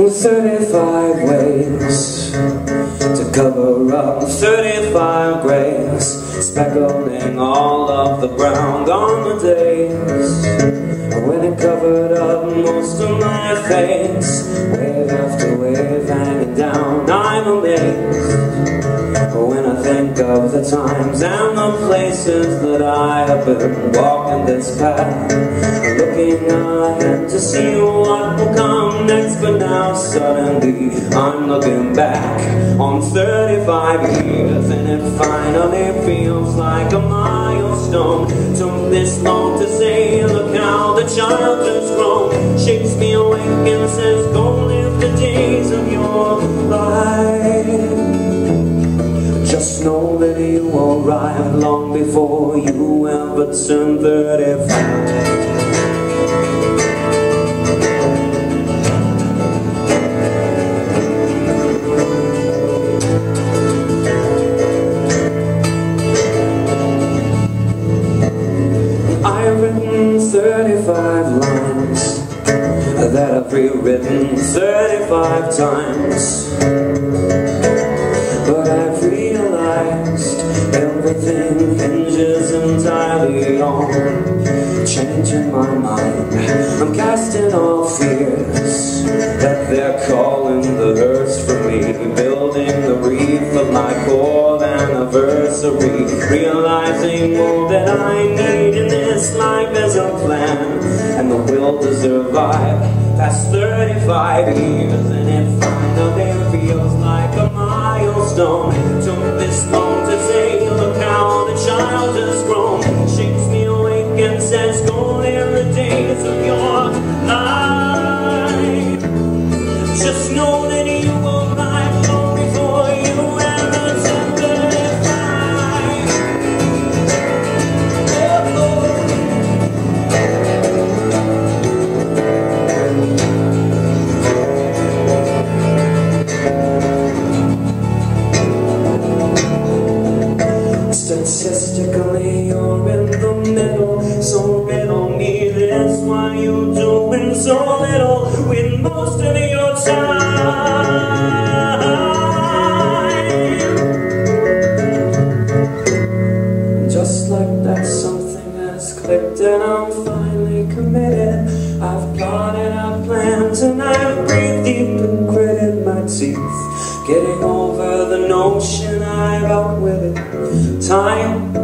35 ways to cover up 35 grays, speckling all of the ground on the days when it covered up most of my face. Wave after wave hanging down, I'm amazed when I think of the times and the places that I have been walking this path, looking ahead to see what will come next. But now suddenly I'm looking back on 35 years, and it finally feels like a milestone. Took this long to say, look how the child has grown. Shakes me awake and says, go live the days of your life. Just know that you arrived long before you ever turned 35. I've written 35 lines that I've rewritten 35 times, but I've realized everything hinges entirely on changing my mind. I'm casting all fears that they're calling the hearse for me, building the wreath of my core anniversary, realizing all that I need in this life is a plan and the will to survive past 35 years, and it finally feels like a milestone. Took this long to say, look how the child has grown. Shakes me awake and says, go live the days of your life. Just know that you will arrive long before you ever turn 35. Statistically, you're in the middle, so riddle me this: why you doing so little with most of your time? Just like that, something has clicked and I'm finally committed. I've plotted out plans and I've breathed deep and gritted my teeth, getting over the notion I've outwitted time.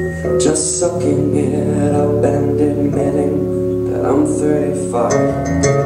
Just sucking it up and admitting that I'm 35.